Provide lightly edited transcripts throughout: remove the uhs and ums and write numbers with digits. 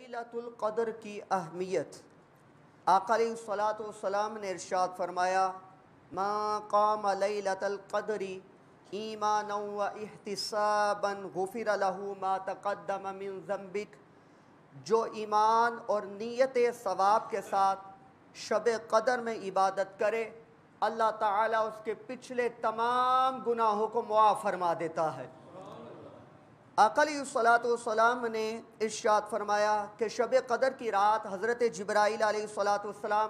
لیلۃ القدر کی اہمیت، آقا علیہ الصلوۃ والسلام نے ارشاد فرمایا ما قام لیلۃ القدر ایمانا و احتسابا غفر له ما تقدم من ذنبک، جو ایمان اور نیت ثواب کے ساتھ شب قدر میں عبادت کرے اللہ تعالیٰ اس کے پچھلے تمام گناہوں کو معاف فرما دیتا ہے۔ آقا علیہ الصلوۃ والسلام نے ارشاد فرمایا کہ شب قدر کی رات حضرت جبرائیل علیہ الصلوۃ والسلام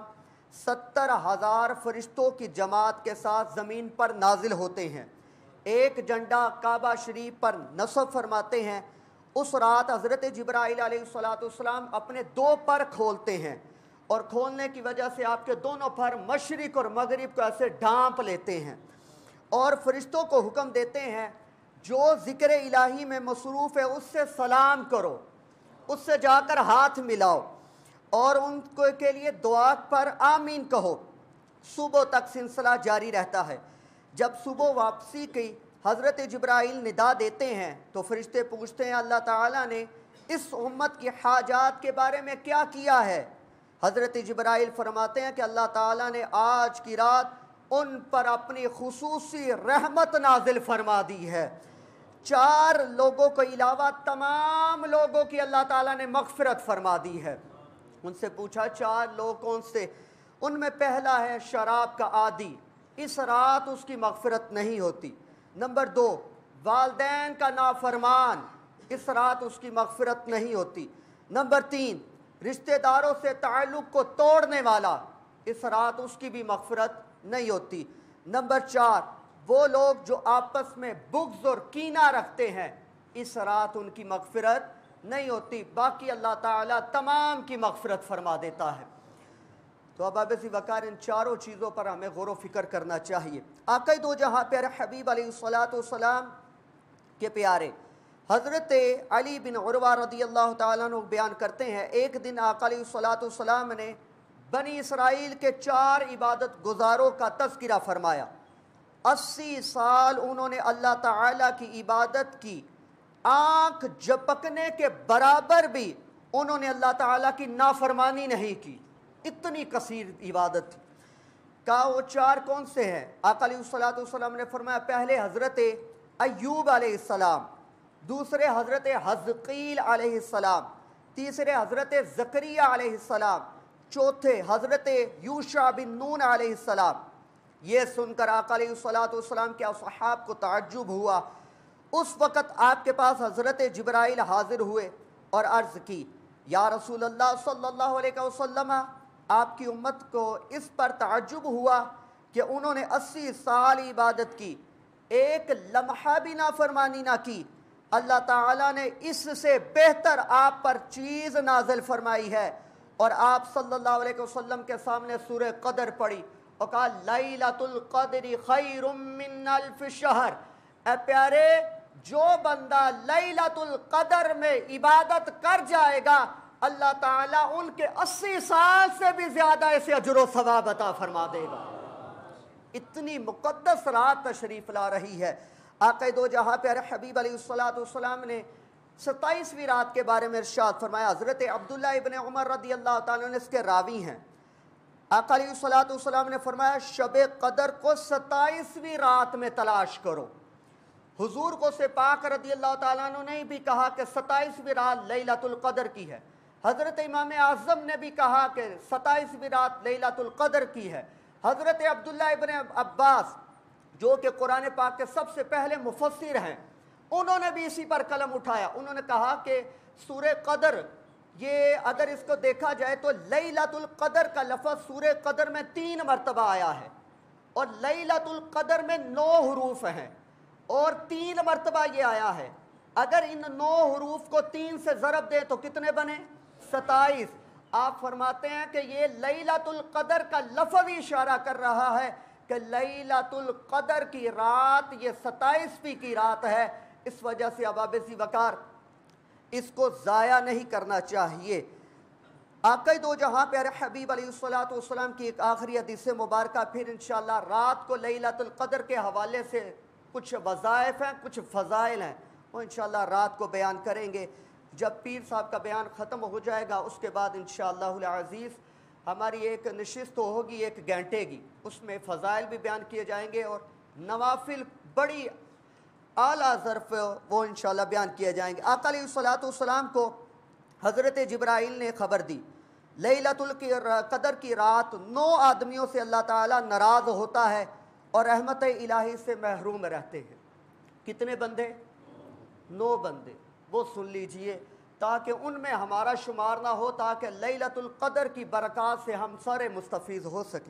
70,000 فرشتوں کی جماعت کے ساتھ زمین پر نازل ہوتے ہیں، ایک جھنڈا کعبہ شریف پر نصب فرماتے ہیں۔ اس رات حضرت جبرائیل علیہ الصلوۃ والسلام اپنے 2 پر کھولتے ہیں، اور کھولنے کی وجہ سے آپ کے دونوں پر مشرق اور مغرب کو ایسے ڈھانپ لیتے ہیں، اور فرشتوں کو حکم دیتے ہیں جو ذکر الہی میں مصروف ہے اس سے سلام کرو، اس سے جا کر ہاتھ ملاؤ اور ان کے لیے دعا پر آمین کہو۔ صبح تک سلسلہ جاری رہتا ہے۔ جب صبح واپسی کی حضرت جبرائیل ندا دیتے ہیں تو فرشتے پوچھتے ہیں اللہ تعالیٰ نے اس امت کی حاجات کے بارے میں کیا کیا ہے؟ حضرت جبرائیل فرماتے ہیں کہ اللہ تعالیٰ نے آج کی رات ان پر اپنی خصوصی رحمت نازل فرما دی ہے۔ 4 لوگوں کو علاوہ تمام لوگوں کی اللہ تعالیٰ نے مغفرت فرما دی ہے۔ ان سے پوچھا 4 لوگ کون سے؟ ان میں پہلا ہے شراب کا عادی، اس رات اس کی مغفرت نہیں ہوتی۔ نمبر 2 والدین کا نافرمان، اس رات اس کی مغفرت نہیں ہوتی۔ نمبر 3 رشتہ داروں سے تعلق کو توڑنے والا، اس رات اس کی بھی مغفرت نہیں ہوتی۔ نمبر 4 وہ لوگ جو آپس میں بغض اور کینہ رکھتے ہیں، اس رات ان کی مغفرت نہیں ہوتی، باقی اللہ تعالیٰ تمام کی مغفرت فرما دیتا ہے۔ تو اب ابابِ وقار ان 4 چیزوں پر ہمیں غور و فکر کرنا چاہیے۔ آقا دو جہاں پیارے حبیب علیہ الصلوۃ والسلام کے پیارے حضرت علی بن عروہ رضی اللہ تعالیٰ عنہ بیان کرتے ہیں ایک دن آقا علیہ الصلوۃ والسلام نے بنی اسرائیل کے 4 عبادت گزاروں کا تذکرہ فرمایا۔ 80 سال انہوں نے اللہ تعالیٰ کی عبادت کی، آنکھ جھپکنے کے برابر بھی انہوں نے اللہ تعالیٰ کی نافرمانی نہیں کی، اتنی کثیر عبادت تھی۔ کہا وہ 4 کون سے ہیں؟ آقا علیہ الصلوۃ والسلام نے فرمایا پہلے حضرت ایوب علیہ السلام، دوسرے حضرت حزقیل علیہ السلام، تیسرے حضرت زکریا علیہ السلام، چوتھے حضرت یوشع بن نون علیہ السلام۔ یہ سن کر آقا علیہ الصلوۃ والسلام کے اصحاب کو تعجب ہوا۔ اس وقت آپ کے پاس حضرت جبرائیل حاضر ہوئے اور عرض کی یا رسول اللہ صلی اللہ علیہ وسلم، آپ کی امت کو اس پر تعجب ہوا کہ انہوں نے 80 سال عبادت کی، ایک لمحہ بھی نافرمانی نہ کی، اللہ تعالیٰ نے اس سے بہتر آپ پر چیز نازل فرمائی ہے، اور آپ صلی اللہ علیہ وسلم کے سامنے سورہ قدر پڑھی اور کہا لیلۃ القدر خیر من الف شہر۔ اے پیارے، جو بندہ لیلۃ القدر میں عبادت کر جائے گا اللہ تعالیٰ ان کے 80 سال سے بھی زیادہ اسے اجر و ثواب عطا فرما دے گا۔ اتنی مقدس رات تشریف لا رہی ہے۔ آقا دو جہاں پیارے حبیب علیہ الصلوۃ والسلام نے 27ویں رات کے بارے میں ارشاد فرمایا۔ حضرت عبداللہ ابن عمر رضی اللہ تعالیٰ نے اس کے راوی ہیں۔ آقا علیہ الصلوۃ والسلام نے فرمایا شب قدر کو 27ویں رات میں تلاش کرو۔ حضور کو سے پاک رضی اللہ تعالیٰ عنہ نے بھی کہا کہ 27ویں رات لیلۃ القدر کی ہے۔ حضرت امام اعظم نے بھی کہا کہ 27ویں رات لیلۃ القدر کی ہے۔ حضرت عبداللہ ابن عباس جو کہ قرآن پاک کے سب سے پہلے مفسر ہیں، انہوں نے بھی اسی پر قلم اٹھایا۔ انہوں نے کہا کہ سورہ قدر، یہ اگر اس کو دیکھا جائے تو لیلۃ القدر کا لفظ سورہ قدر میں 3 مرتبہ آیا ہے، اور لیلۃ القدر میں 9 حروف ہیں، اور 3 مرتبہ یہ آیا ہے۔ اگر ان 9 حروف کو 3 سے ضرب دیں تو کتنے بنے؟ 27۔ آپ فرماتے ہیں کہ یہ لیلۃ القدر کا لفظ اشارہ کر رہا ہے کہ لیلۃ القدر کی رات یہ 27ویں کی رات ہے۔ اس وجہ سے ابابِ وقار اس کو ضائع نہیں کرنا چاہیے۔ آقا دو جہاں پیارے حبیب علیہ الصلوۃ والسلام کی ایک آخری حدیث مبارکہ پھر انشاءاللہ رات کو لیلۃ القدر کے حوالے سے کچھ وظائف ہیں، کچھ فضائل ہیں، وہ انشاءاللہ رات کو بیان کریں گے۔ جب پیر صاحب کا بیان ختم ہو جائے گا اس کے بعد انشاءاللہ العزیز ہماری ایک نشست ہوگی 1 گھنٹے کی، اس میں فضائل بھی بیان کیے جائیں گے اور نوافل بڑی اعلیٰ ظرف وہ انشاءاللہ بیان کیے جائیں گے۔ آقا علیہ الصلوۃ والسلام کو حضرت جبرائیل نے خبر دی لیلۃ القدر کی رات 9 آدمیوں سے اللہ تعالیٰ ناراض ہوتا ہے اور رحمت الہی سے محروم رہتے ہیں۔ کتنے بندے؟ 9 بندے، وہ سن لیجئے تاکہ ان میں ہمارا شمار نہ ہو، تاکہ لیلۃ القدر کی برکات سے ہم سارے مستفیض ہو سکیں۔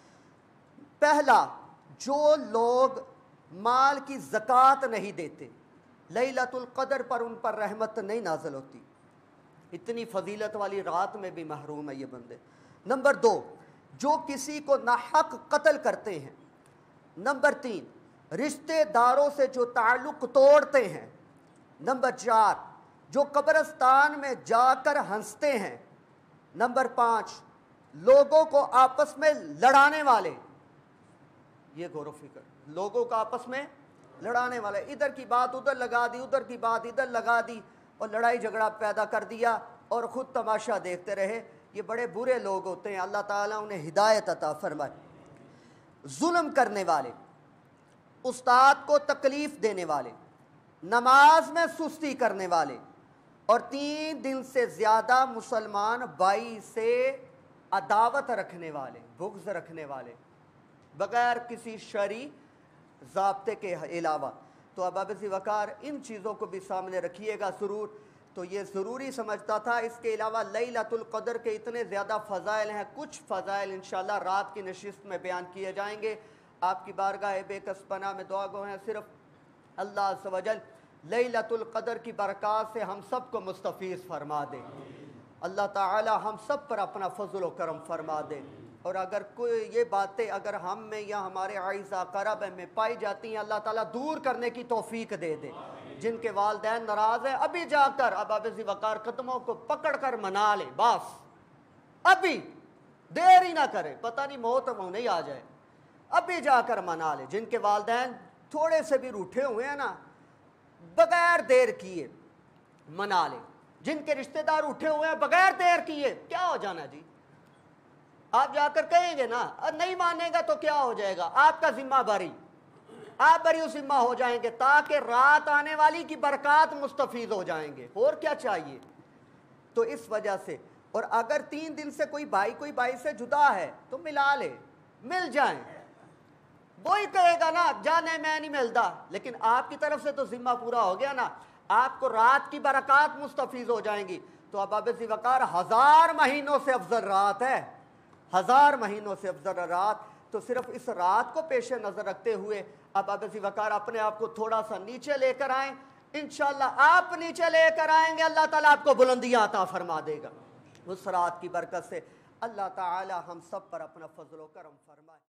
پہلا، جو لوگ مال کی زکوٰۃ نہیں دیتے، لیلۃ القدر پر ان پر رحمت نہیں نازل ہوتی، اتنی فضیلت والی رات میں بھی محروم ہے یہ بندے۔ نمبر 2، جو کسی کو ناحق قتل کرتے ہیں۔ نمبر 3، رشتہ داروں سے جو تعلق توڑتے ہیں۔ نمبر 4، جو قبرستان میں جا کر ہنستے ہیں۔ نمبر 5، لوگوں کو آپس میں لڑانے والے۔ یہ غور و فکر، لوگوں کو آپس میں لڑانے والے، ادھر کی بات ادھر لگا دی، ادھر کی بات ادھر لگا دی اور لڑائی جھگڑا پیدا کر دیا اور خود تماشا دیکھتے رہے۔ یہ بڑے برے لوگ ہوتے ہیں، اللہ تعالیٰ انہیں ہدایت عطا فرمائے۔ ظلم کرنے والے، استاد کو تکلیف دینے والے، نماز میں سستی کرنے والے اور 3 دن سے زیادہ مسلمان بھائی سے عداوت رکھنے والے، بغض رکھنے والے بغیر کسی شرعی ضابطے کے علاوہ۔ تو اب ذی وقار ان چیزوں کو بھی سامنے رکھیے گا ضرور۔ تو یہ ضروری سمجھتا تھا۔ اس کے علاوہ لیلۃ القدر کے اتنے زیادہ فضائل ہیں، کچھ فضائل انشاءاللہ رات کی نشست میں بیان کیے جائیں گے۔ آپ کی بارگاہ بے کس پناہ میں دعا گو ہیں صرف اللہ عز و جل لیلۃ القدر کی برکات سے ہم سب کو مستفیض فرما دے۔ اللہ تعالی ہم سب پر اپنا فضل و کرم فرما دے۔ اور اگر کوئی یہ باتیں اگر ہم میں یا ہمارے اعزاء اقارب میں پائی جاتی ہیں، اللہ تعالیٰ دور کرنے کی توفیق دے دے۔ جن کے والدین ناراض ہیں، ابھی جا کر اب ذی وقار قدموں کو پکڑ کر منا لیں، بس ابھی دیر ہی نہ کرے، پتہ نہیں موت وہ نہیں آ جائے، ابھی جا کر منا لیں۔ جن کے والدین تھوڑے سے بھی روٹھے ہوئے ہیں نا، بغیر دیر کیے منا لیں۔ جن کے رشتہ دار اٹھے ہوئے ہیں بغیر دیر کیے، کیا ہو جانا جی؟ آپ جا کر کہیں گے نا، نہیں مانے گا تو کیا ہو جائے گا؟ آپ کا ذمہ بری، آپ بری ذمہ ہو جائیں گے، تاکہ رات آنے والی کی برکات مستفیض ہو جائیں گے۔ اور کیا چاہیے؟ تو اس وجہ سے، اور اگر 3 دن سے کوئی بھائی سے جدا ہے تو ملا لے، مل جائیں۔ وہی کہے گا نا جانے میں نہیں ملتا، لیکن آپ کی طرف سے تو ذمہ پورا ہو گیا نا، آپ کو رات کی برکات مستفیض ہو جائیں گی۔ تو اب ذی وقار 1000 مہینوں سے افضل رات ہے، 1000 مہینوں سے افضل رات۔ تو صرف اس رات کو پیش نظر رکھتے ہوئے اب ذی وقار اپنے آپ کو تھوڑا سا نیچے لے کر آئیں۔ انشاءاللہ آپ نیچے لے کر آئیں گے، اللہ تعالیٰ آپ کو بلندیاں عطا فرما دے گا۔ اس رات کی برکت سے اللہ تعالیٰ ہم سب پر اپنا فضل و کرم فرمائے۔